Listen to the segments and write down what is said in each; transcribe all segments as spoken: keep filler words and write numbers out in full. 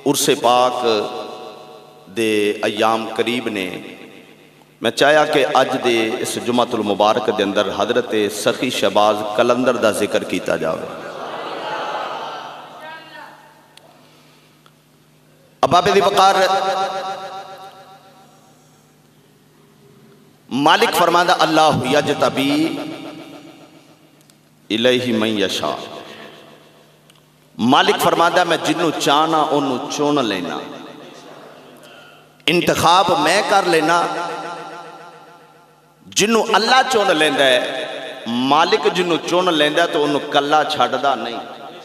उर्से पाक दे अयाम करीब ने। मैं चाहया कि अज दे इस जुमातुल मुबारक दे अंदर हजरत सखी शहबाज कलंदर दा जिक्र किया जाए। अबाबे दी वकार मालिक फरमांदा अल्लाह यजतबी इलैहि मन यशा। मालिक फरमांदा मैं जिन्नू चाहना उन्नू चुन लेना, इंतखाब मैं कर लेना। जिन्नू अल्लाह चुन लेंदा है, मालिक जिन्नू चुन लेंदा तो उन्नू कला छड्डदा नहीं।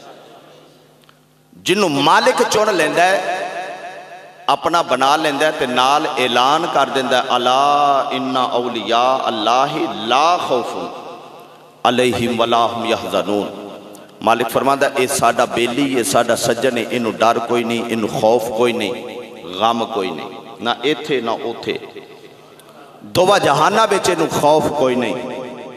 जिन्नू मालिक चुन लेंदा है अपना बना लेंदा है ते नाल ऐलान कर देंदा है अला इन्ना औलिया अल्लाहि ला खौफुन अलैहिम वला हुम यहज़नून। मालिक फरमांदा ए साडा बेली ये साडा सज्जन है, इनू डर कोई नहीं, इनू खौफ कोई नहीं, गम कोई नहीं, ना इथे ना उथे, दोवा जहाना बिच इनू खौफ कोई नहीं।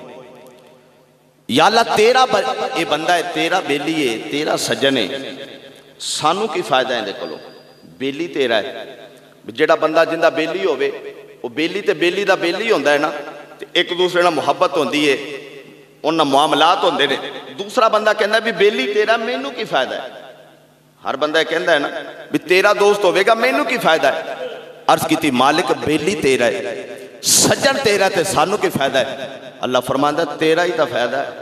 या अल्लाह तेरा ये बंदा है, तेरा बेली है, तेरा सज्जन है, सानू की फायदा है कोलों? बेली तेरा है। जेड़ा बंदा जिंदा बेली होवे वो बेली ते बेली दा बेली होंदा है ना, एक दूसरे नाल मुहब्बत होंदी है, उन्हां मामलात होंदे ने। दूसरा बंदा कहता भी बेली तेरा, मैनू की फायदा है? हर बंदा कहता है ना भी तेरा दोस्त होवेगा, मैनू की फायदा है? अर्ज की मालिक बेली तेरा है, सज्जन तेरा, ते सानू की फायदा है? अल्लाह फरमांदा तेरा ही तो फायदा है,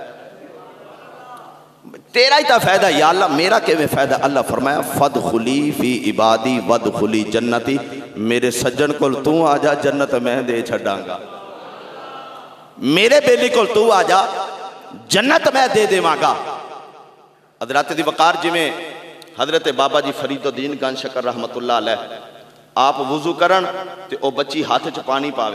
तेरा ही तो फायदा। या अल्लाह मेरा किवें फायदा? अल्लाह फरमाया फदखुली फी इबादी वदखुली जन्नती। मेरे सज्जन कोल तू आ जा, जन्नत मैं दे छड्डांगा। मेरे बेली कोल तू आ जा, जन्नत मैं दे देवांगा। हजरत दी वकार जिवें हजरत बाबा जी फरीदुद्दीन गंज शकर रहमतुल्लाह अलैह आप वुजू करन ते ओ बच्ची हाथ च पानी पावे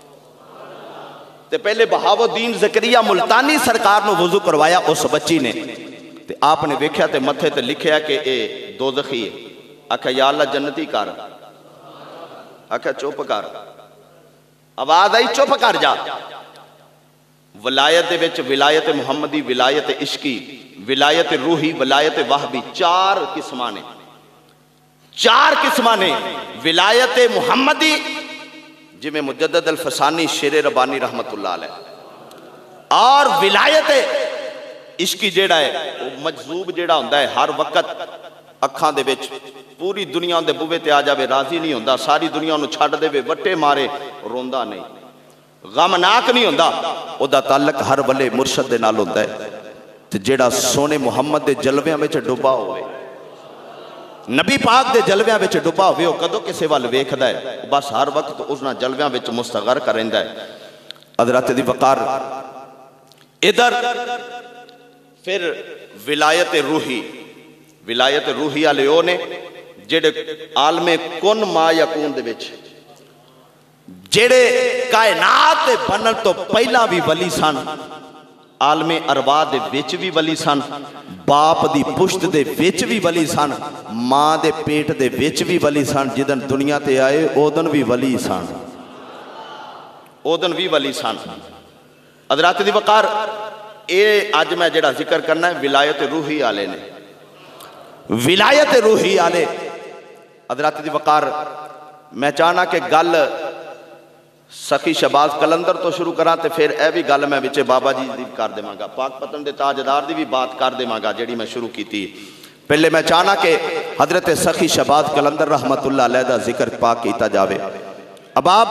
ते पहले बहावुद्दीन ज़करिया मुल्तानी सरकार नूं वुजू करवाया उस बच्ची ने, ते आपने वेख्या ते मथे ते लिखिया कि ए दोज़खी है। आख्या या अल्लाह जन्नती कर। आख्या चुप कर। आवाज आई चुप कर जा। विलायत दे विच विलायत मुहम्मदी, विलायत इश्की, विलायत रूही, विलायत वाहबी, चार किस्मां ने। चार किस्मां ने। विलायत मुहम्मदी जिमें मुजद्दद अल फसानी शेरे रबानी रहमतुल्लाह अलैह, और विलायत इश्की जेड़ा है वो मजजूब जेड़ा होंदा है, हर वक्त अखां दे विच पूरी दुनिया दे बूहे ते आ जावे राजी नहीं होंदा, सारी दुनिया उन्हें छड्ड देवे वट्टे मारे रोंदा नहीं, गमनाक नहीं होंदा। उहदा ताल्लुक हर वले मुर्शद दे नाल होंदा है। ते जेड़ा सोने मुहम्मद दे जलवियां विच डुबा होवे, नबी पाक दे जलवियां विच डुबा होवे, वो कदों किसे वल वेखदा है? बस हर वक्त उन्हां जलवियां विच मुस्तगरक रहिंदा है। हज़रत दी वकार इधर फिर विलायत रूही, विलायत रूही वाले वो ने जेड़े आलमे कुन मा यकून दे विच जेड़े कायनात दे बनन तो पहला भी वली सन, आलमे अरवाह दे विच भी वली सन, बाप दी पुश्त दे विच भी वली सन, मां दे पेट दे विच भी वली सन, जिदन दुनिया ते आए ओदन भी वली सन, ओदन भी वली सन। हज़रत दी वकार ये अज मैं जेड़ा जिक्र करना है विलायत रूही आले ने। विलायत रूही आले हज़रत दी वकार मैं चाहना कि गल सखी शहबाज कलंदर तो शुरू करा, तो फिर यह भी गल मैं विचे बाबा जी की कर देवांगा, पाक पतन के ताजदार की भी बात कर देवांगा जी मैं शुरू की थी। पहले मैं चाहना कि हजरत सखी शहबाज कलंदर रहमतुल्लाह अलैह दा जिक्र पाक किया जाए। अब आप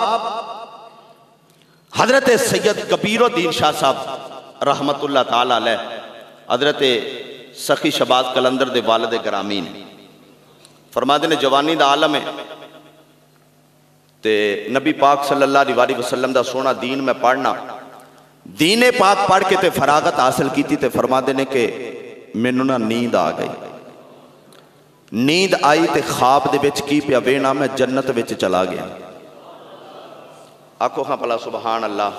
हजरत सैयद कबीरुद्दीन शाह साहब रहमतुल्लाह ताला अलैह हजरत सखी शहबाज कलंदर दे वालिद ग्रामी ने फरमाते ने जवानी दा आलम है ते नबी पाक सल्लल्लाहु अलैहि वसल्लम दा सोना दीन मैं पढ़ना, दीने पाक पढ़ के ते फरागत हासिल की ते फरमाते ने कि मैनू ना नींद आ गई, नींद आई ते ख्वाब दे विच की पिया वेना मैं जन्नत विच चला गया। आखो हाँ भला सुबहान अल्लाह,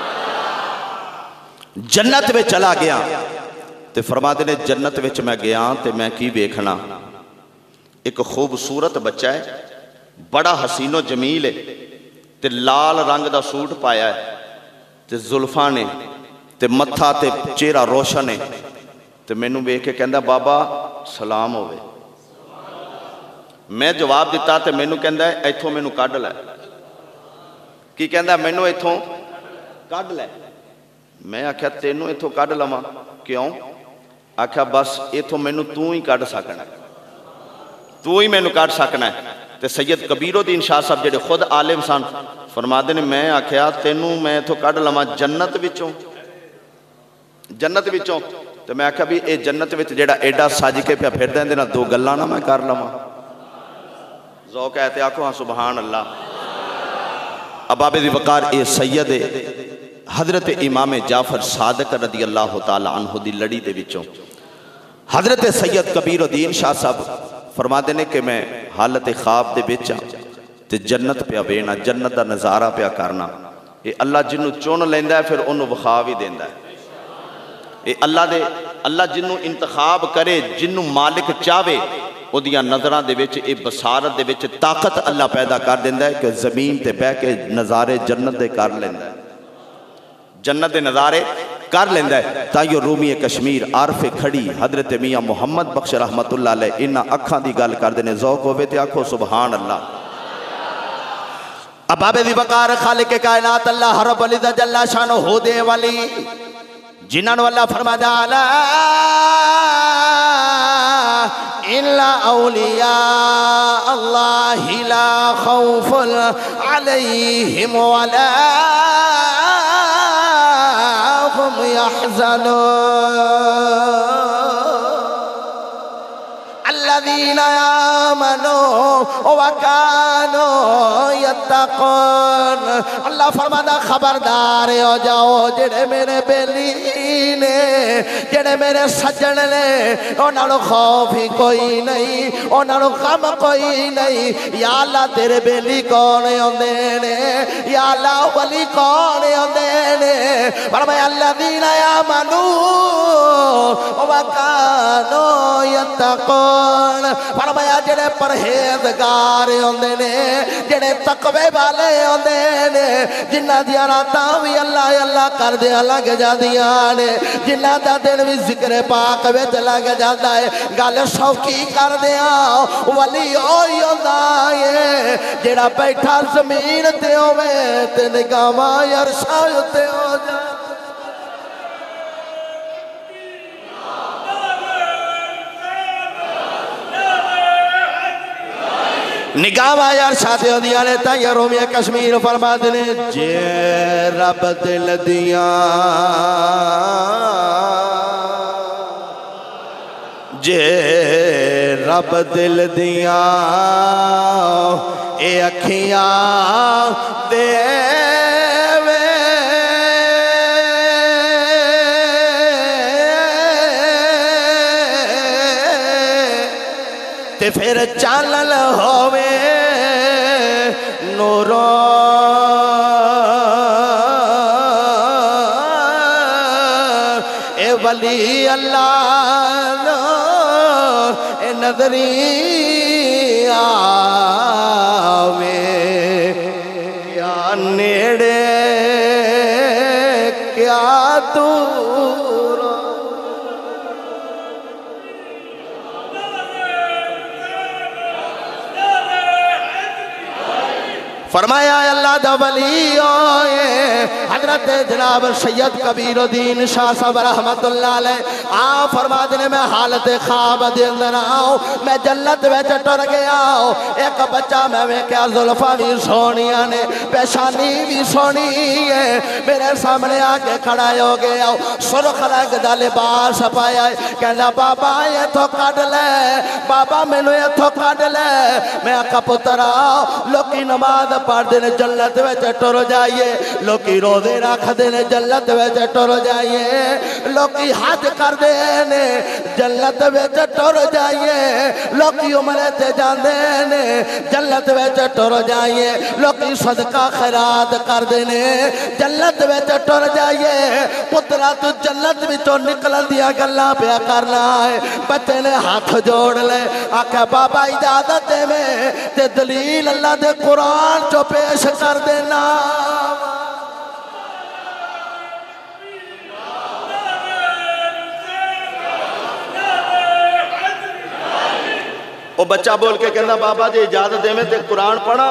जन्नत में चला गया। ते फरमाते ने जन्नत विच मैं गया ते मैं की वेखना, एक खूबसूरत बच्चा है, बड़ा हसीनो जमील है, ते लाल रंग का सूट पाया है, ते जुल्फा ने ते मत्था ते चेहरा रोशन है। ते मैनू वेख के कहंदा बाबा सलाम होवे। मैं जवाब दिता तो मैनू कहंदा इथों मैनू कढ लै। की कहंदा मैनू इथों कढ लै। मैं आख्या तेनू इथों कढ लवां क्यों? आख्या बस इथों मैनू तू ही कढ सकना, तू ही मैनू कढ सकना है। तो सैयद कबीरुद्दीन शाह साहब जेडे खुद आलिम सन फरमाते ने, मैं आख्या तेनू मैं इथों कढ लवां जन्नत विचों, जन्नत विचों। तो मैं आख्या भी ये जन्नत विच जेड़ा एडा सज के पिया फिरदा इहदे नाल दो गल्लां ना मैं कर लवां। ज़ौक है तो आखो हाँ सुबहान अल्लाह। अबाबे दी वकार ये सैयद हजरत इमाम जाफर सादक रदी अल्लाह तआला अन्हु दी लड़ी दे विचों हजरत सैयद कबीरुद्दीन शाह साहब फरमाते ने कि मैं हालत ख्वाब दे विच ते जन्नत पिया वेना, जन्नत दा नज़ारा पिया करना। ये अल्लाह जिन्हों चुन लैंदा है फिर उन्होंने विखा भी देंदा है। ये अल्लाह दे अल्लाह जिन्हों इंतखाब करे, जिन्हों मालिक चाहे उहदियां नज़रां दे विच ये बसारत दे विच ताकत अल्लाह पैदा कर देंदा है कि जमीन ते बह के नज़ारे जन्नत दे कर लैंदा है, जन्नत दे नज़ारे कर लेंदा है। ताइयो रूमी कश्मीर आरफे खड़ी हजरत मियाँ मुहम्मद बख्श रहमतुल्लाह अलैह इन्हां अखां दी गल करदे ने। ज़ौक होवे ते आखो सुबहान अल्लाह। अबाबे दी वकार खालिक कायनात अल्लाह रब्बुल इज्जत जल्ला शानो हो दे वाली जिन्हां अल्लाह फरमादा ला इल्ला औलिया अल्लाह ला खौफुन अलैहिम वला हुम यहज़नून अल्लज़ीना आमनू व कानू यत्तक़ून। अल्लाह फरमादा खबरदार हो जाओ जेड़े मेरे बेली ने, जेड़े मेरे सज्जन ने, उन्होंने खौफ ही कोई नहीं, उन्होंने गम कोई नहीं। या अल्लाह तेरे बेली कौन होंदे ने, या अल्लाह वली कौन होंदे ने? फरमाया अल्लज़ीना आमनू व कानू यत्तक़ून। फरमाया जेड़े परहेजगार होंदे ने, जेड़े तकवे वाले होंदे ने, जिन्हां दी रातां भी अल्लाह अल्लाह करदे लग जांदियां ने, जिन्हां दा दिन भी जिक्र पाक विच लग जांदा है। गल सौखी करदियां वली ओही होंदा है जेड़ा बैठा जमीन ते होवे ते निगाहां अरशा उत्ते हो जाए। निगाहां यार शादी होंदियां ने। ताइयों रोमिया कश्मीर फरमाते ने जे रब दिल दियां, जे रब दिल दियां ए अखियां देवे ते फिर चानल होवे नूरो ए वली अल्लाह नो ए नजरी आवे क्या नेड़े क्या दूर। फरमाया अल्लाह दा वली ओए हजरत जनाब सैयद कबीरुद्दीन शाह साहब रहमतुल्लाह अलैह आ फरमाते ने मैं हालत ख्वाब दे अंदर आओ, मैं जन्नत विच टुर गया। एक बच्चा मैं वेख्या जुल्फा भी सोहणियां ने, पेशानी भी सोहनी है, मेरे सामने आके खड़ा हो गया। सुरख रंग दा लिबास पाया, कहना बाबा इथों कढ ले, बाबा मैनू इथों कढ ले। मैं आखा पुत्रा लोकी नमाज पढ़ते ने जन्नत विच टुर जाइए, लोकी रोजे रखते ने जन्नत विच टुर जाइए, लोकी हज करते ने जन्नत विच टुर जाइए, लोकी उमरे ते जाते ने जन्नत विच टुर जाइए, लोकी सदका खैरात करते ने जन्नत विच टुर जाइए। पुत्रा तू जन्नत विचों निकलन दियां गल्लां पिया करना है। बच्चे ने हाथ जोड़ ले, आख्या बाबा इजाजत देवे ते दलील अल्लाह दे कुरान चो पेश कर देना। वो बच्चा बोल के कहना बाबा जी इजाजत देवे तो कुरान पढ़ा,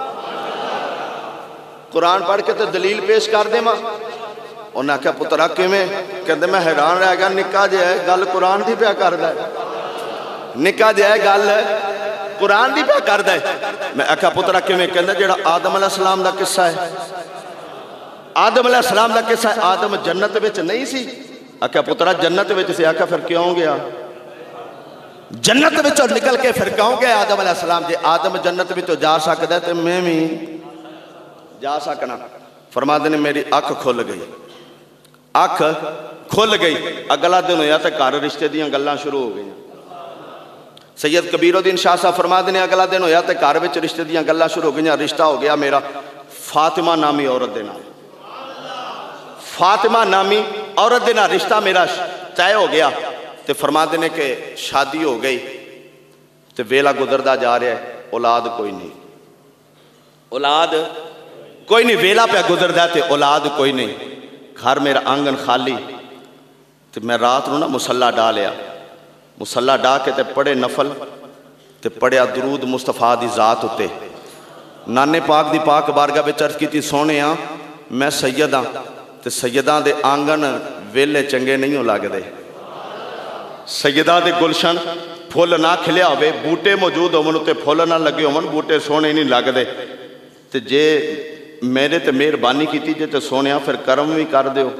कुरान पढ़ के तो दलील पेश कर देवा। उन्हें आख्या पुत्रा किवें? कहते मैं हैरान रह गया, निक्का जिहा है गल कुरान की पिया करदा है, निक्का जिहा है गल कुरान की पिया करदा है। मैं आख्या पुत्रा किवें? कहंदा जिहड़ा आदम अलैहिस्सलाम दा किस्सा है, आदम अलैहिस्सलाम दा किस्सा है, आदम जन्नत विच नहीं सी। आख्या पुत्रा जन्नत विच सी। आख्या फिर क्यों गया जन्नत विचों निकल के, फिर क्यों गया आदम अलैहिस्सलाम? जे आदम जन्नत विचों जा सकदा ते मैं भी जा सकना। फरमाते ने मेरी अख खुल गई, अख खुल गई। अगला दिन होया तो घर रिश्ते दियां गल्लां शुरू हो गई। सैयद कबीरुद्दीन शाह साहब फरमाते ने अगला दिन होया तो घर विच रिश्ते दियां गल्लां शुरू हो गई। रिश्ता हो गया मेरा फातिमा नामी औरत दे नाल, फातिमा नामी औरत दे नाल रिश्ता मेरा तय हो गया। तो फरमाते ने कि शादी हो गई तो वेला गुजरता जा रहा है, औलाद कोई नहीं, औलाद कोई नहीं, वेला पे गुजरता तो औलाद कोई नहीं। घर मेरा आंगन खाली। तो मैं रात को ना मुसल्ला डा लिया, मुसल्ला डा के ते पढ़े नफल, तो पढ़िया दरूद मुस्तफा दी जात उत्ते। नाने पाक दी पाक बारगाह विच अर्ज कीती सोने आ मैं सैयद हाँ, तो सैयदां दे आंगन वेले चंगे नहीं हो लगदे। सैयदां दे गुलशन फुल ना खिलिया होवे, बूटे मौजूद होवन उत्ते फुल ना लगे होवन, बूटे सोहने नहीं लगदे। तो जे मेरे ते मेहरबानी की जे तो सोने फिर कर्म भी कर दियो।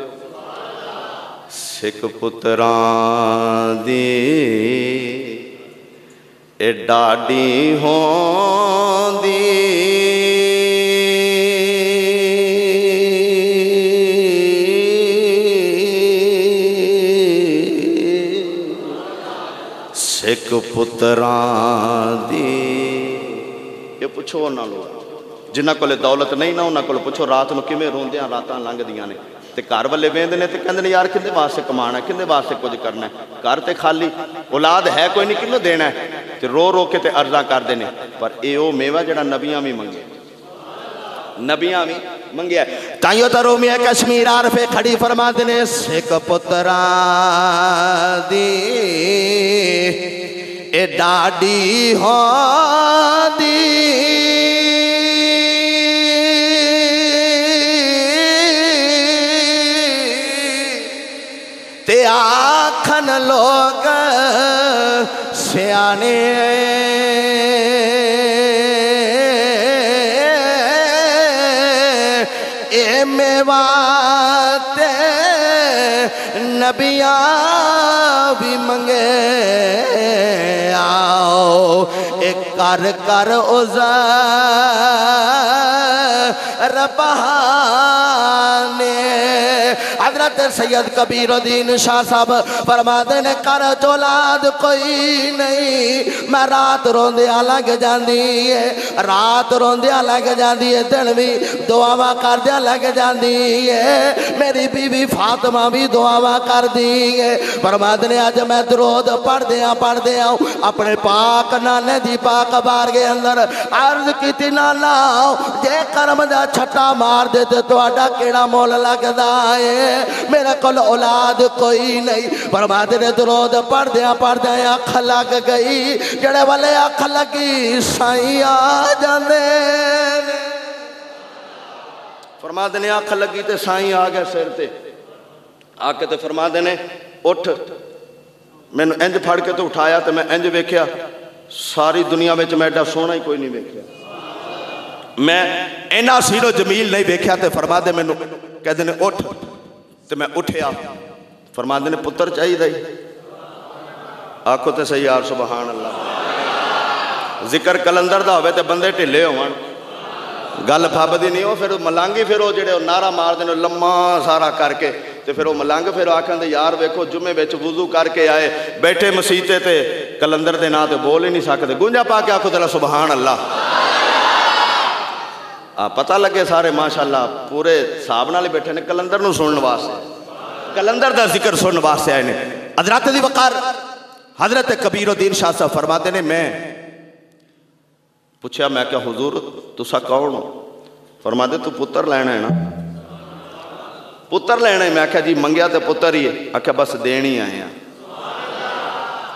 सिख पुत्रां दी ए डाडी होंदी, सिख पुत्रां दी। ये पुछो उन्हां लोग जिन्हां कोले दौलत नहीं ना, उन्हां कोल पुछो रात को किवें रोंदियां रातां लंघदियां ने। ते घर वाले वेंदे ने ते कहंदे ने यार किंदे वास्ते कमाना है, किंदे वास्ते कुछ करना है, घर ते खाली, औलाद है कोई नहीं, किन्नू देना है। ते रो रो के ते अर्जा करदे ने। पर ये वो मेवा जिहड़ा नबियां भी मंगे, नबियां भी मंगया। ताइयों तो रोमिया कश्मीर आरफे खड़ी फरमाते ने सिख पुत्रां दी ए डाडी होंदी, ते आखन लोग सियाने ए मेवा ते नबियां भी मंगे। आओ एक कर कर उज़र बहाने। हजरत सैयद कबीरुद्दीन शाह साहब फरमाते ने कर औलाद कोई नहीं, मैं रात रोंदिया लग जाती है, रात रोंदिया लग जाती है, दिन भी दुआवा करदिया लग जाती है। मेरी बीवी फातिमा भी दुआवा कर दी है। फरमाते ने अज मैं दरूद पढ़दिया पढ़दिया अपने पाक नाने दी पाक बार के अंदर अर्ज की नाना जे कर्म दा छट्टा मार दे तो तुहाडा केड़ा मुल लगदा है, मेरे कोल औलाद कोई नहीं। फरमाते ने दरूद पढ़दिया पढ़दिया अख लग गई, जेड़े वाले अख लगी साईं आ जांदे। फरमाते ने अख लगी तो साईं आ गया सिर ते आके। तो फरमाते ने उठ, मैनू इंज फड़ के तो उठाया तो मैं इंज वेख्या सारी दुनिया में मैं एडा सोहना ही कोई नहीं वेख्या, मैं इन्ना सीरो जमील नहीं वेख्या। तो फरमाते मैनू कहते ने उठ, तो मैं उठिया। फरमाते ने पुत्र चाहिए ही, आखो तो सही यार सुबहान अल्लाह। जिक्र कलंदर दा होवे ते बंदे ढिले होवन, गल फबदी नहीं। वो फिर मलंग फिर वो जेडे नारा मारते हैं लम्मा सारा करके, तो फिर वो मलंग फिर आखते यार वेखो जुमे बिच वुजू करके आए बैठे मसीते ते कलंदर के नाम तो बोल ही नहीं सकते, गुंजा पा के आखो तेरा सुबहान अल्लाह। आ पता लगे सारे माशाअल्लाह पूरे हिसाब नाल ही बैठे ने कलंदर नूं सुनने वास्ते, कलंदर दा जिक्र सुनने वास्ते आए ने। हजरत दी वकार हजरत कबीरुद्दीन शाह साहब फरमाते ने मैं पूछा, मैं क्या हुजूर तुसा कौन हो? फरमाते तू पुत्र लेना है ना, पुत्र लेना है। मैं आख्या जी मंगया तो पुत्र ही है। आख्या बस देन ही आए हैं,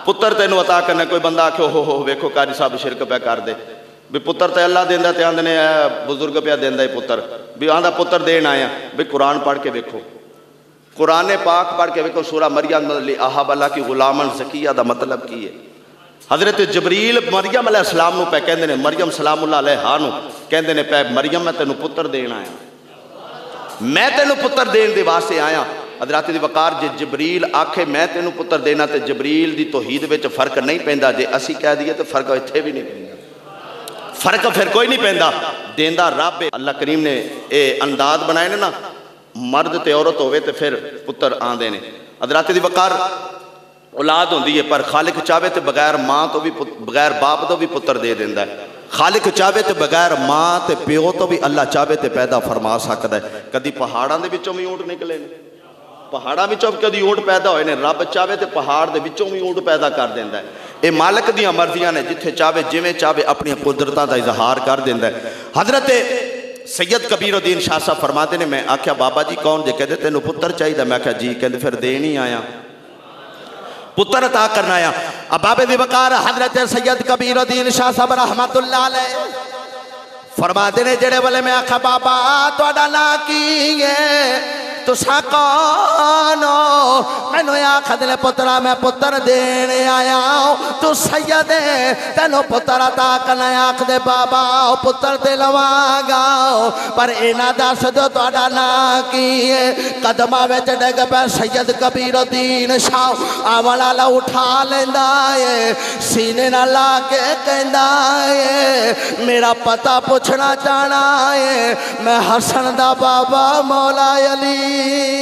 पुत्र तेन अता करना। कोई बंदा आखे हो हो वेखो कारी साहब शिरक पै कर दे भी पुत्र तो अल्लाह देंदा ते आंदे ने बुजुर्ग पिया देंदा है पुत्र भी आंदा पुत्र देन आया भी कुरान पढ़ के वेखो कुरान पाक पढ़ के वेखो सूरा मरियम आहब अल्लाह की गुलामन ज़किया दा मतलब की है। हज़रत जबरील मरियम अलैहिस्सलाम नूं पै कहंदे ने मरियम सलामुल्लाह अलैहा नूं कहंदे ने पै मरियम मैं तेनों पुत्र देन आया मैं तेनों पुत्र देन दे वास्ते आया। हज़रत दी वकार जे जबरील आखे मैं तेनों पुत्र देना तो जबरील दी तौहीद विच फर्क नहीं पैंदा जे असी कह दीए तो फर्क इत्थे भी नहीं पैंदा फर्क फिर कोई नहीं पैंदा देंदा रब है। अल्लाह करीम ने ये अंदाज बनाए ने ना मर्द ते औरत होवे तो फिर पुत्र आंदे ने। हज़रत दी वकार औलाद होंदी है पर खालिक चाहे तो बगैर माँ तो भी बगैर बाप तो भी पुत्र दे देंदा है। खालिक चाहे तो बगैर माँ तो प्यो तो भी अल्लाह चाहे तो पैदा फरमा सकता है। कभी पहाड़ों के विचों भी ऊँट निकले ने पहाड़ों विचों कभी ऊँट पैदा होए ने रब चाहे तो पहाड़ के विचों भी ऊँट पैदा कर देंदा है। ये मालिक दियां मर्जियां ने जिथे चाहे जिमें चाहे अपनी कुदरतों का इजहार कर देंदा है। हज़रत सैयद कबीरुद्दीन शाह साहब फरमाते ने मैं आख्या बाबा जी कौन जे कहते तेनों पुत्र चाहिए मैं आख्या जी कहते फिर देन ही आया पुत्र अता करना आया। अब बाबे दी वकार हज़रत सैयद कबीरुद्दीन शाह साहब रहमतुल्लाह अलैह फरमाते ने जेड़े वाले मैं आख्या बाबा तुहाडा नां की है तुसा कौन हो मैनू आखद ने पुत्रा मैं पुत्र देने आया तू सैयद तेनों पुत्र अता करना आख दे बाबा पुत्र दे लवांगा पर इना दस दो तुहाडा नां की है। कदमां विच डिग पै सैयद कबीरुद्दीन शाह आवन वाला उठा लेंदा है सीने नाल ला के कहंदा है मेरा पता पूछना चाहना है मैं हसन दा बाबा मौला अली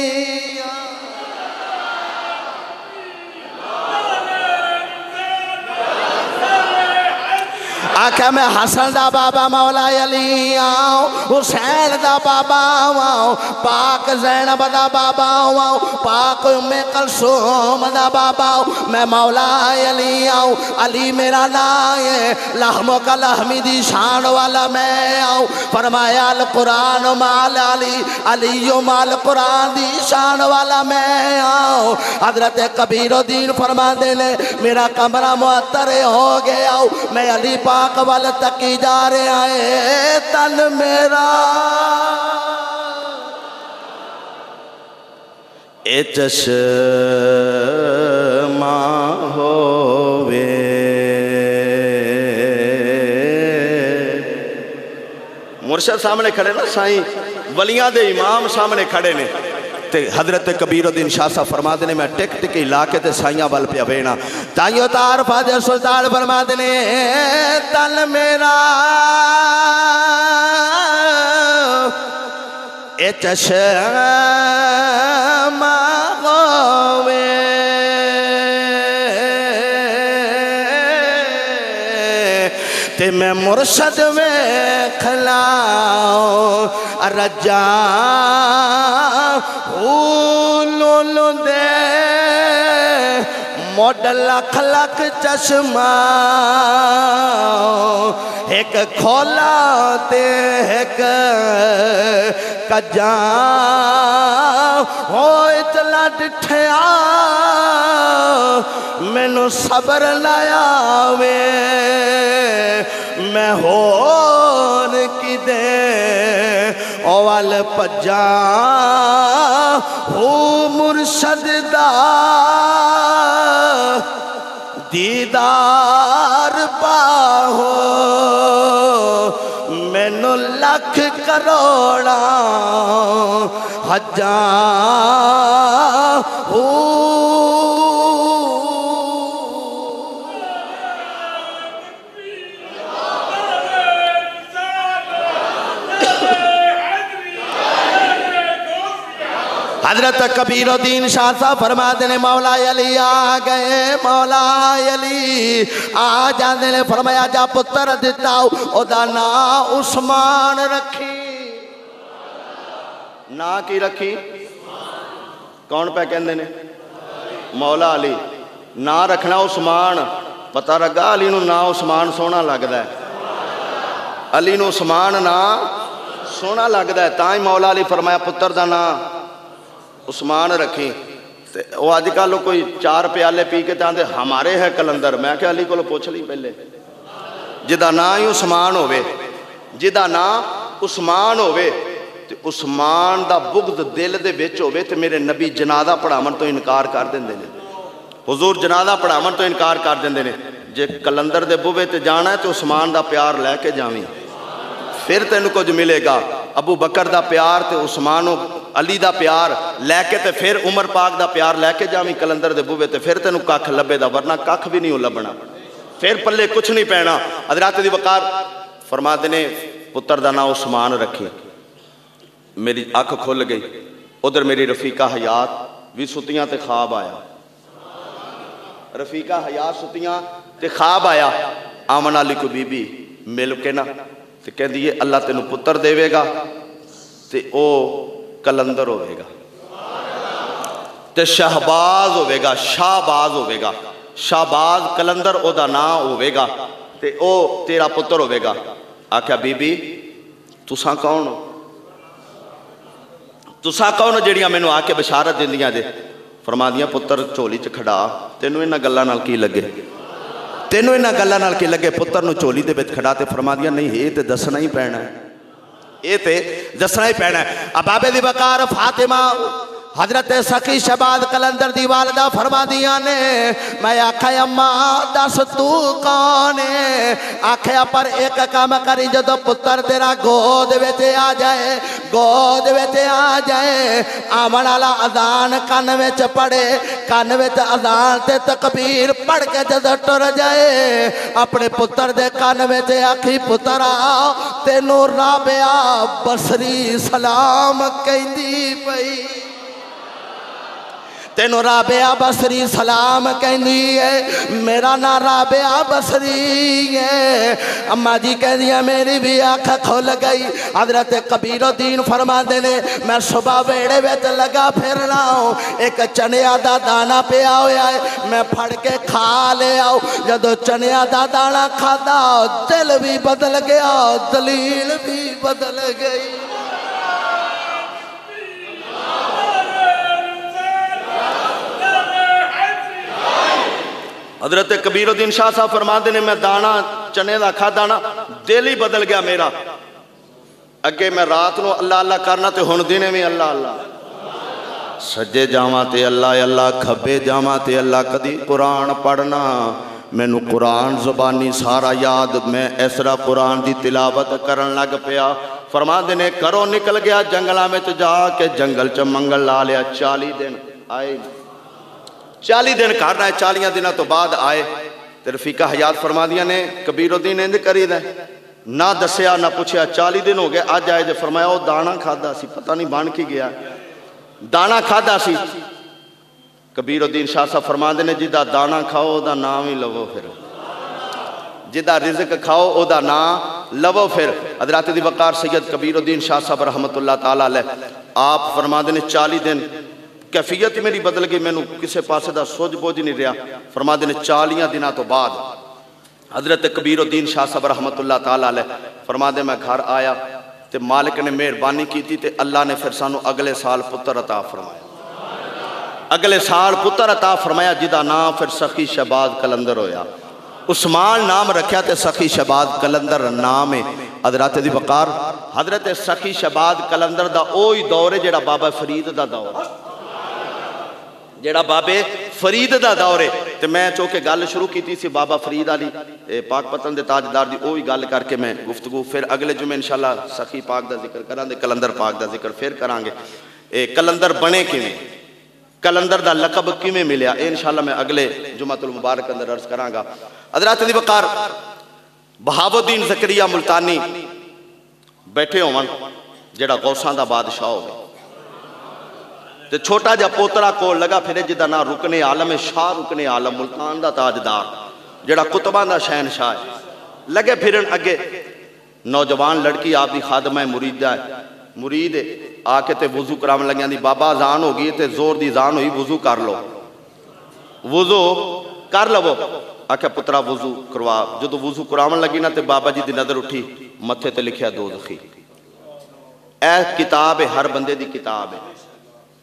आख्या मैं हसन दा बाबा मौला अली आओ हुसैन दा बाबा आओ पाक ज़ैनब दा बाबा आओ पाक उम्मे कुलसूम दा बाबा आओ मैं मौला अली आओ अली मेरा नाम है लहमो का लहमी दी शान वाला मैं आओ फरमाया अल कुरान माल अली अली माल कुरान दी शान वाला मैं आओ। हज़रत कबीरुद्दीन फरमाते ने मेरा कमरा मुअत्तर हो गया मैं अली पाक वाल तकी जा रहा है तन मेरा ए चश्मा होवे मुर्शद सामने खड़े ना साईं वलियां दे इमाम सामने खड़े ने ते हज़रत कबीरुद्दीन शाह साहब फरमाते ने मैं टिक टिक ला के ते साइयां वाल पे वेना ताइयो तार फादे सुल्तान फरमाते ने तन मेरा ए चश्मा होवे ते मैं मुर्शद में खलाओ रजा लो दे मॉडल लख लख चश्मा एक खोला ते एक कजा हो इतला डिठया मैनू सबर लाया वे मैं होर किदे ओवल भजा हो मुर्शद दा दीदार पाहो मैनू लख करोड़ा हजा हो हज़रत कबीरुद्दीन शाह साहब फरमाते ने मौला अली आ गए मौला अली आ जाते ने फरमाया जा पुत्र दिता ओदा ना उस्मान रखी ना की रखी कौन पे कहंदे ने मौला अली ना रखना उस्मान पता लगा अली नूं ना उस्मान सोहना लगदा है अली नूं उस्मान ना सोहना लगदा है तां ही मौला अली फरमाया पुत्र दा ना उस्मान रखी वो अजकल कोई चार प्याले पी के चाहते हमारे है कलंदर। मैं क्या अली को पुछ ली पहले, जिदा ना ही उस्मान होवे, जिदा ना उस्मान होवे ते उस्मान दा बुगद दिल दे विच होवे ते मेरे नबी जनाजा पढ़ावन तो इनकार कर देंदे ने। हुजूर जनाजा पढ़ावन तो इनकार कर देंदे ने। जे कलंदर दे बुवे ते जाना है तो उस्मान दा प्यार लैके जावी, फिर तेन कुछ मिलेगा। अबू बकर दा प्यार ते उस्मान अली दा प्यार लैके ते फिर उमर पाक दा प्यार लैके जावी कलंदर दे बुवे ते फिर तेन कख लभेगा, वरना कख भी नहीं लभना, फिर पल्ले कुछ नहीं पैना। हज़रात दी वकार फरमाते ने पुत्र दा नाम उस्मान रखे। मेरी अख खुल गई, उधर मेरी रफीका हयात भी सुतियां ते ख्वाब आया, रफीका हयात सुतियां ते ख्वाब आया। आमन अली को बीबी मिल के ना ते कहती है अल्लाह तेन पुत्र देवेगा ते ओ कलंदर होवेगा ते शहबाज होवेगा, शाहबाज होवेगा, शाहबाज कलंदर ओदा नाम होवेगा ते ओ तेरा पुत्र होवेगा। आख्या बीबी तुसा कौन हो, तुसा कौन हो जड़ियां मैनू आके बशारत दिंदियां जे। फरमा दियां पुत्र झोली च खड़ा, तेनू इन्हां गल्लां नाल की लगे, तेनू इन्हां गल्लां नाल की लगे। पुत्र नू झोली दे विच खड़ा ते फरमा दियां नहीं ये ते दसना ही पैना है, ये ते दसना ही पैना है। अबाबे दी वकार फातिमा हजरत सखी शहबाज कलंदर दी वालदा फरमा दिया ने, मैं आख्या अम्मा दस तू कौन है। आख्या पर एक काम करी, जदों पुत्र तेरा गोद विच आ जाए, गोद विच आ जाए, आमन वाला अजान कन विच पढ़े, कन विच अजान ते तकबीर पढ़ के जदों टुर जाए, अपने पुत्र दे कन विच आखी पुत्रा तेनू राबिया बसरी सलाम कहंदी पई, तेनों राबिया बसरी सलाम कहनी है, मेरा ना राबिया बसरी है। अम्मा जी कहदियां मेरी भी अख खुल गई। हजरत कबीरुद्दीन फरमाते ने मैं सुबह वेड़े विच लगा फिरना, एक चनिया दा दाना पिया होया है, मैं फड़ के खा लिया। जदों चनिया दा दाना खादा दिल भी बदल गया, दलील भी बदल गई। हजरत कबीरुद्दीन शाह साहब फरमाते ने मैं दाना चने का खादा ना, दिल ही बदल गया मेरा। अगे मैं रात को अल्लाह अल्लाह करना ते हुण दिने में अल्लाह अल्लाह, सज्जे जावां ते अल्लाह अल्लाह, खब्बे जावां ते अल्लाह। कदी कुरान पढ़ना मैनू कुरान जुबानी सारा याद, मैं इस तरह कुरान की तिलावत करन लग पिया। फरमाते ने घरों निकल गया जंगलों में जाके जंगल च मंगल ला लिया। चाली दिन आए, चाली दिन घर रहे, चालियां दिनों तो बाद आए तो रफीका हयात फरमादियां ने कबीरुद्दीन इंज करी दे, ना दसिया ना पूछया। चाली दिन हो गए, अज आए जो फरमाया वो दाना खादा सी, पता नहीं बन की गया, दाना खादा सी। कबीरुद्दीन शाह साहब फरमाते ने जिदा दाना खाओ ओदा नाम ही लवो, फिर जिदा रिज़्क खाओ ओदा नाम लवो फिर। हज़रत दी वकार सैयद कबीरुद्दीन शाह साहब रहमतुल्लाह ताला अलैह आप फरमाते ने चाली दिन कैफियत ही मेरी बदल गई, मैनू किसी पासे का सुझ बोझ नहीं रहा। फरमाते ने चालियां दिनों तो बाद हजरत कबीरुद्दीन शाह साहब रहमतुल्लाह ताला अलैह फरमाते मैं घर आया तो मालिक ने मेहरबानी की ते अल्लाह ने फिर सानू अगले साल पुत्र अता फरमाया, अगले साल पुत्र अता फरमाया जिदा नाम फिर सखी शहबाज कलंदर होया। उस्मान नाम रखा तो सखी शहबाज कलंदर नाम है। हजरत दी वकार हजरत सखी शहबाज कलंदर दा ओही दौर है जेड़ा बाबा फरीद दा दौर, जेड़ा बाबे फरीद दा दौर है। तो मैं चौके गल शुरू की सी बाबा फरीद अली पाकपतन के ताजदार की वही गल करके मैं गुफ्तगू फिर अगले जुमे इंशाल्लाह सखी पाक का जिक्र करांगे, कलंदर पाक का जिक्र फिर करांगे। ए कलंदर बने किवें, कलंदर का लकब किवें मिलिया, ये इंशाल्लाह मैं अगले जुमातुल मुबारक अंदर अर्ज करांगा। हज़रात दी वकार बहावुद्दीन ज़करिया मुल्तानी बैठे होवन जेड़ा गौसां दा बादशाह हो, तो छोटा जा पोतरा कोल लगा फिरे जिदा ना रुकने आलम है, शाह रुकने आलम मुल्तान का ताजदार जेड़ा कुतबा का शहनशाह है। लगे फिरन अगे नौजवान लड़की आपकी खादमा मुरीदा है, मुरीद आके ते वजू करावन लगिया दी बाबा अजान हो गई तो जोर की अजान हुई, वजू कर लो, वजू कर लवो। आख्या पुत्रा वजू करवा, जो वजू करावन लगी ना तो बाबा जी की नज़र उठी, मत्थे ते लिखिया दो दखी। ए किताब है, हर बंदे की किताब है,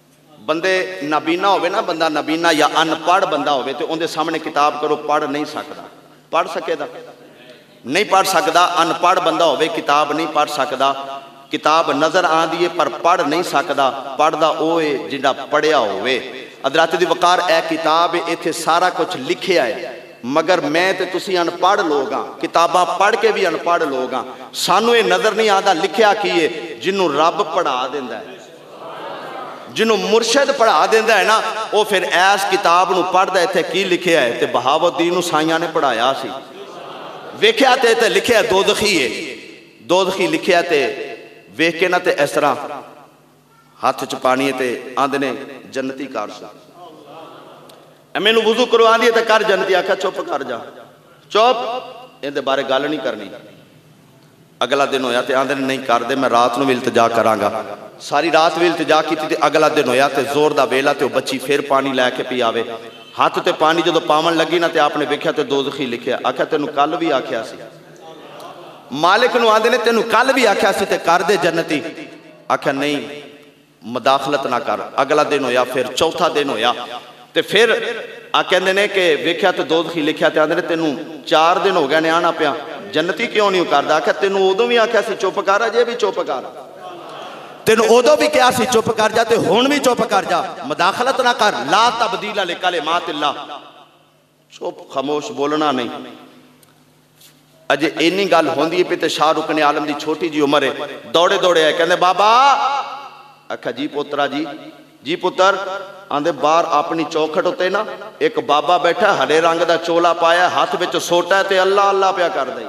बंदे नाबीना होवे ना, बंदा नाबीना या अनपढ़ बंदा होवे तो उनके सामने किताब करो पढ़ नहीं सकता, पढ़ सकेगा नहीं पढ़ सकता। अनपढ़ बंदा होवे किताब नहीं पढ़ सकता, किताब नज़र आती है पर पढ़ नहीं सकता। पढ़दा वो है जिहड़ा पढ़िया होवे। हज़रत दी वकार ए किताब इत्थे सारा कुछ लिखिया है, मगर मैं ते तुसी अनपढ़ लोग हाँ, किताबां पढ़ के भी अनपढ़ लोग हाँ। सानू ये नज़र नहीं आता लिखिया की है। जिन्हों रब पढ़ा देंदा है, जिन्हों मुर्शद पढ़ा देंदा है ना, वो फिर ऐस किताब नूं पढ़दा इत्थे की लिखिया है। ते बहावुद्दीन नूं साइयां ने पढ़ाया सी, वेख्या ते इत्थे लिखिया दोज़खी है, दोज़खी लिखिया ते वेख के ना ते इस तरह हाथ च पानी ते आंदे ने जन्नती कर सो। मैनू वुजू करवा दी तो कर जन्नती, आख्या चुप कर जा, चुप, इहदे बारे गल नहीं करनी। अगला दिन होया तो आंदे नहीं कर दे, मैं रात नूं भी इल्तजा करांगा। सारी रात भी इल्तजा की ते अगला दिन होया तो जोर दा वेला ते बच्ची फिर पानी लैके पी आवे। हाथ ते पानी जो पावन लगी ना तो आपने वेख्या तो दोज़खी लिखिया। आख्या तेनू कल भी आख्या सी, मालिक नूं आंदे ने तेनू कल भी आख्या सी ते कर दे जन्नती। आख्या नहीं मुदाखलत ना कर। अगला दिन होया, फिर चौथा दिन होया तो फिर आ कहते ने कि वेख्या तो दोज़खी लिखिया तो आंदे ने तेनू चार दिन हो गए ने आना पिया, जन्नती क्यों नहीं करदा। आख्या तेनू उदों भी आख्या सी चुप कर, अजे भी चुप कर, तेन उदों भी कहा सी चुप कर जा, ते हुण भी चुप कर जा, मुदाखलत ना कर। ला तब्दील ले कलिमातिल्लाह, चुप खामोश, बोलना नहीं। अजे इन्नी गल होंदी है तो शाहरुख ने आलम की छोटी जी उम्र है, दौड़े दौड़े आए, कहते बाबा। आख्या जी पुत्रा जी, जी पुत्र। आंदे बाहर अपनी चौखट उत्ते ना एक बाबा बैठा, हरे रंग का चोला पाया, हाथ में सोटा है, अल्लाह अल्लाह प्या करदा।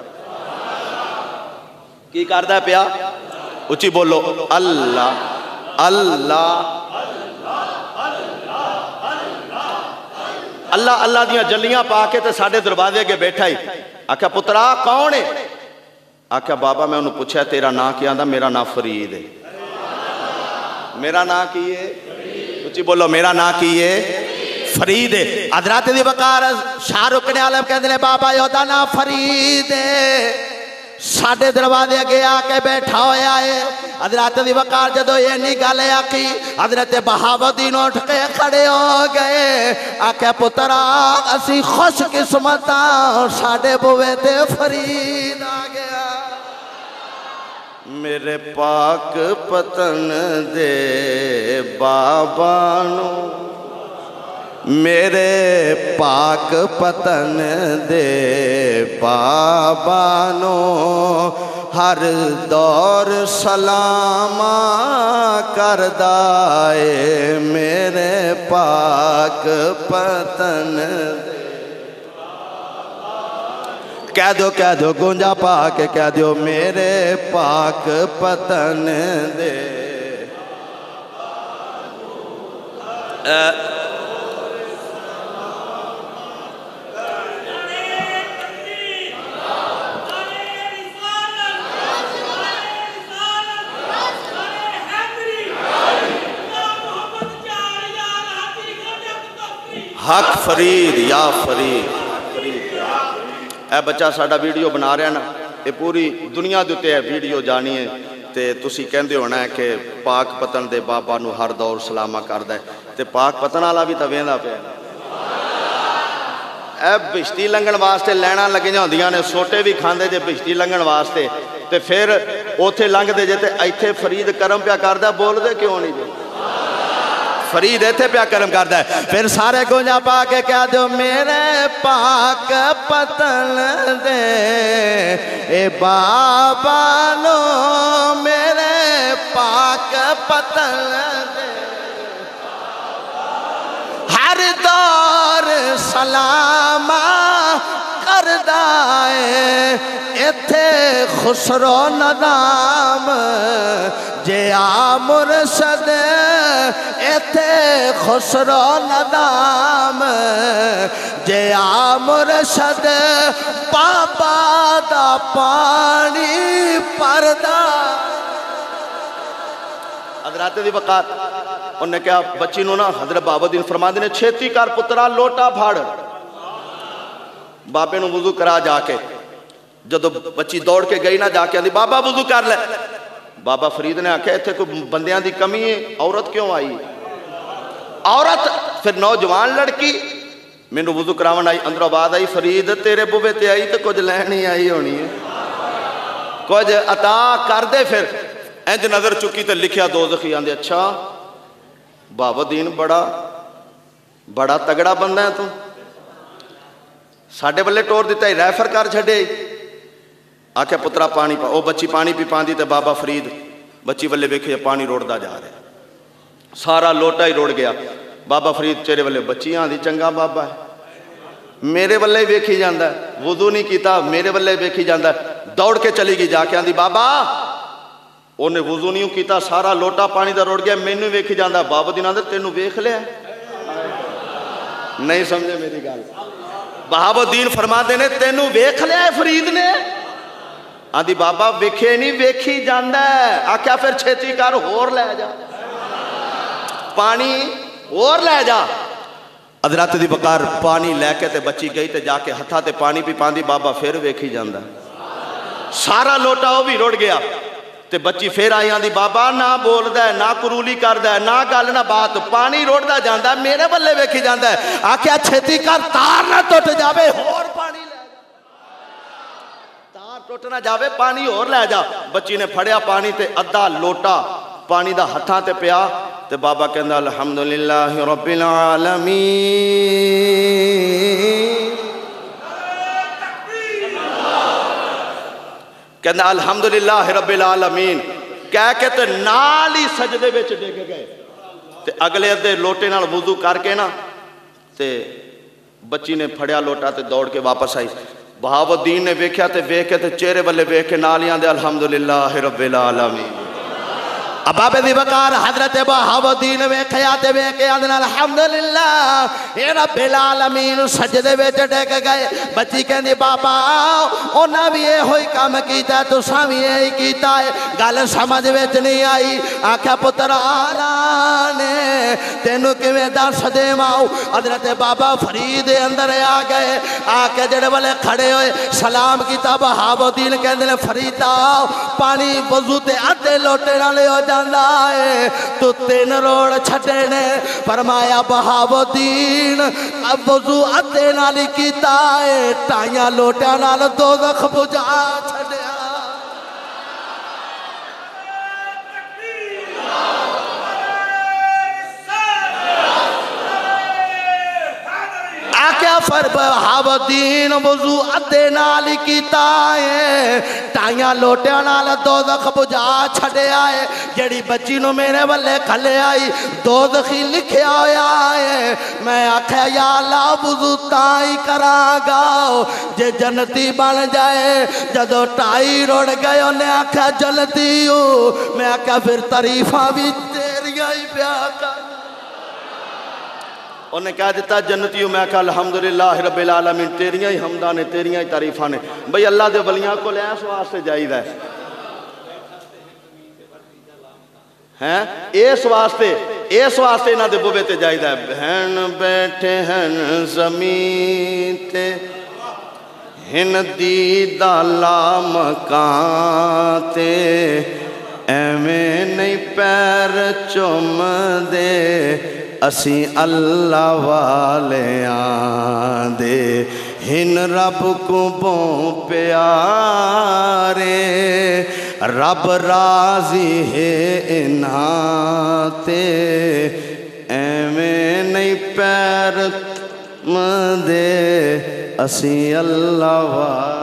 की करदा पिया? उची बोलो, अल्लाह अल्लाह अल्लाह अल्लाह दियां जलियां पा के ते साडे दरवाजे अगे बैठा ही। आख्या पुत्रा कौन है? आख्या बाबा मैं उन्होंने पूछा तेरा नाम क्या? आंदा मेरा नाम फरीद है। मेरा नाम की है? उची बोलो, मेरा नाम की है? फरीद है। हज़रत दी वकार शाहरुख ने आलम कहते हैं बाबा योदा नाम फरीद है, साडे दरवाजे अगे आके बैठा होया है। हज़रत दी वकार जदों ये नहीं गल आखी, हज़रत बहावुद्दीन उठ के खड़े हो गए। आख्या पुत्रा असी खुश किस्मत हां, साडे बुवे ते फरीद आ गया। मेरे पाक पतन दे बाबा नू, मेरे पाक पतन दे बाबा नो हर दौर सलामा करदा है। मेरे पाक पतन दे, कह दो कह दो गूंजा पाक, कह दो मेरे पाक पतन दे। आ, हक फरीद या फरीद। ए बच्चा साडा वीडियो बना रहा ना, ये पूरी दुनिया के उत्ते वीडियो जानी है तो तुसी कहंदे होना है कि पाक पतन दे बाबा नू हर दौर सलामा करदा है, ते पाक पतन वाला भी तो वेंदा पिया। ए बिश्ती लंघण वास्ते लैना लगियां होंदियां ने, सोटे भी खांदे जे बिश्ती लंघण वास्ते, ते फिर उथे लंघदे जे ते इत्थे फरीद करम पिया करदा, बोलदे क्यों नहीं जे? फरीद इत्थे प्या करम करदा है। फिर सारे गूंजा पा के कह दो मेरे पाक पतन दे ए बाबा नो, मेरे पाक पतन दे हर दौर सलामा करदा है। इत्थे खुसरो नदाम जे आ मुर्शद, इत्थे खुसरो नदाम जे आ मुर्शद, बाबा दा पानी परदा। हज़रत दी वक़ात उन्हें क्या बच्ची नूं ना हज़रत बहावुद्दीन फरमांदे ने छेती कर पुत्रा लोटा फड़। बाबे नूं वुज़ू करा जाके, जदों बच्ची दौड़ के गई ना जाके आंदी बाबा वुज़ू कर ले। बाबा फरीद ने आख्या इत्थे कोई बंदियां दी कमी है, औरत क्यों आई? औरत फिर नौजवान लड़की मैनू वुजू करावन आई, अंदरों आवाज आई, फरीद तेरे बुवे ते आई तो कुछ लैन ही आई होनी है, कुछ अता कर दे। फिर इंज नजर चुकी तो लिखिया दोज़खी। आंदे अच्छा बाबुद्दीन बड़ा बड़ा तगड़ा बंदा है तू, साडे बल्ले टोर दिता, रैफर कर छड़े। आख्या पुत्रा पानी पा। ओ बच्ची पानी पी पांदी तो बाबा फरीद बच्ची बल्ले वेखे पानी रोड़दा जा रहा, सारा लोटा ही रोड़ गया। बाबा फरीद चेहरे वाले बच्ची आंदी चंगा बाबा है, मेरे बल्ले ही वेखी जाता, वुजू नहीं किया मेरे बल्ले वेखी जाता। दौड़ के चली गई, जाके आंदी बाबा उन्हें वुजू नहीं किया, सारा लोटा पानी का रुड़ गया, मैनू वेखी जाता। बाबुद्दीन आंदा तेनू वेख लिया, नहीं समझे मेरी गल। बहाबुद्दीन फरमाते ने तेनू वेख लिया फरीद ने। आंदी बाबा वेखे नहीं वेखी जाता। आख्या फिर छेती कर होर लै जा, पानी होर लै जा। हज़रत दी बकार पानी लैके ते बच्ची गई ते जाके हथा ते पानी पी पांदी, बाबा फिर वेखी जाता, सारा लोटा वो भी रुड़ गया। ते बच्ची फिर आई, आंदी बाबा ना बोलदा है ना कुरूली करदा है ना गल ना बात, पानी रुड़दा जांदा मेरे बल्ले वेखी जाता है। आख्या छेती कर तार ना टुट जावे, होर पानी लै जा, तार टुट ना जावे, पानी होर लै जा। बच्ची ने फड़िया पानी ते अद्धा लोटा पानी दा हथा ते पिया ते बाबा कहंदा अल्हम्दुलिल्लाह रब्बिल आलमीन। कहंदा अल्हम्दुलिल्लाह रब्बिल आलमीन कह के ते नाल ही सजदे विच डिग गए। ते अगले अद्धे लोटे नाल वुजू करके ना ते बच्ची ने फड़िया लोटा ते दौड़ के वापस आई। बहाबुद्दीन ने वेख्या ते वेख के ते चेहरे वाले वेख के नाल ही आंदे अल्हम्दुलिल्लाह रब्बिल आलमीन। बाबे दी बकार हजरत बहाबुद्दीन वेखया ते वेख के आंदे अल्हम्दुलिल्लाह ए रब्बिल आलमीन, सजदे विच डिग गए। बच्ची कहंदी बाबा उन्हां भी इहो ही काम कीता, तुसां भी यही कीता है, गल समझ विच नहीं आई। आख्या पुत्र आला ने तेनू किवें दस देवां। हजरत बाबा फरीद अंदर आ गए, आके जेड़े वाले खड़े होए सलाम किया। बहाबुद्दीन कहंदे ने फरीदा पानी वजू ते अद्धे लोटे नाल हो जांदा है, तू तीन रोड़ छड्डे ने। फरमाया बहाबुद्दीन अब वजू अद्धे नाल ही कीता है, ढाइयां लोटियां नाल दोज़ख बुझा छड्डिया। आख्या फर बहाबुद्दीन वजू अद्धे नाल ही कीता है, ढाइयां लोटियां नाल दोज़ख बुझा छड्डिया है। जेड़ी बच्ची नूं मेरे वल्ले खले आई दोज़खी लिखिया होया है। मैं आख्या या अल्लाह वजू तां ही करांगा जे जन्नती बन जाए। जदों ढाई रुड़ गए उन्हें आख्या जन्नती हो। मैं आख्या फिर तारीफां भी तेरियां ही पिया कर। उन्हें कह दिता जन्नती हो। मैं कहा अल्हम्दुलिल्लाह रब्बिल आलमीन, तेरियां ही हमदा ने तेरियां ही तारीफां ने। बई अल्लाह दे वलियां को इस वास्ते जाईदा है, इस वास्ते इस वास्ते इन्हां दे बुवे ते जाईदा है। बहन बैठे हैं ज़मीन ते हिन दी दाला मकान ते, एवें नहीं पैर चुम दे असी अल्लाह वाले आंदे। हिन रब को बो प्यारे, रब राजी है इन्हाते, एवें नहीं पैर दे असी अल्लाह वाले।